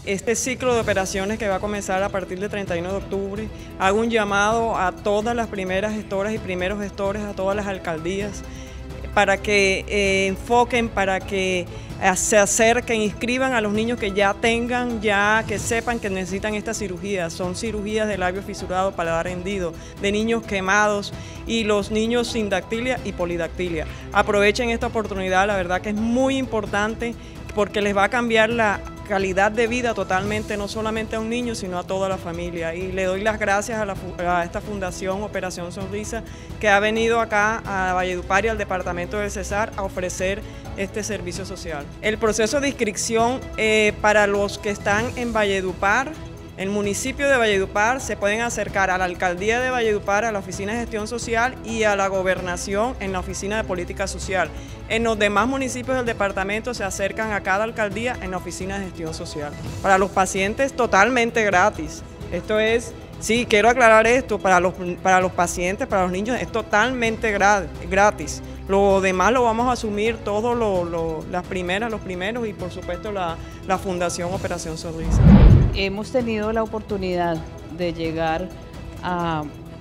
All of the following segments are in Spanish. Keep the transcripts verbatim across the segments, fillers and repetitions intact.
este ciclo de operaciones que va a comenzar a partir del treinta y uno de octubre, hago un llamado a todas las primeras gestoras y primeros gestores, a todas las alcaldías, para que eh, enfoquen, para que se acerquen, inscriban a los niños que ya tengan, ya que sepan que necesitan esta cirugía. Son cirugías de labio fisurado, paladar hendido, de niños quemados y los niños sin dactilia y polidactilia. Aprovechen esta oportunidad, la verdad que es muy importante porque les va a cambiar la calidad de vida totalmente, no solamente a un niño, sino a toda la familia. Y le doy las gracias a, la, a esta fundación Operación Sonrisa, que ha venido acá a Valledupar y al departamento del Cesar a ofrecer este servicio social. El proceso de inscripción eh, para los que están en Valledupar, el municipio de Valledupar, se pueden acercar a la alcaldía de Valledupar, a la oficina de gestión social y a la gobernación en la oficina de política social. En los demás municipios del departamento se acercan a cada alcaldía en la oficina de gestión social. Para los pacientes totalmente gratis. Esto es, sí, quiero aclarar esto, para los, para los pacientes, para los niños es totalmente gratis. Lo demás lo vamos a asumir todos lo, lo, las primeras, los primeros y por supuesto la, la Fundación Operación Sonrisa. Hemos tenido la oportunidad de llegar a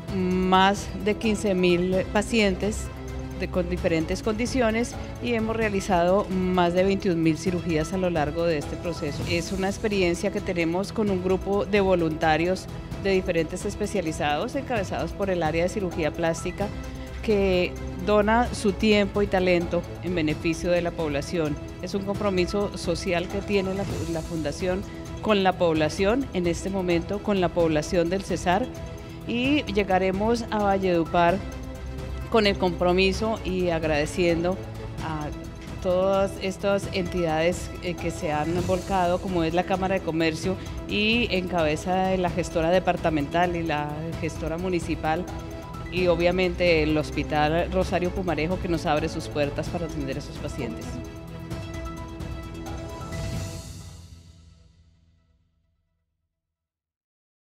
más de quince mil pacientes de, con diferentes condiciones y hemos realizado más de veintiún mil cirugías a lo largo de este proceso. Es una experiencia que tenemos con un grupo de voluntarios de diferentes especializados encabezados por el área de cirugía plástica que dona su tiempo y talento en beneficio de la población. Es un compromiso social que tiene la, la Fundación con la población, en este momento con la población del Cesar, y llegaremos a Valledupar con el compromiso y agradeciendo a todas estas entidades que se han volcado, como es la Cámara de Comercio y en cabeza de la gestora departamental y la gestora municipal, y obviamente el Hospital Rosario Pumarejo, que nos abre sus puertas para atender a sus pacientes.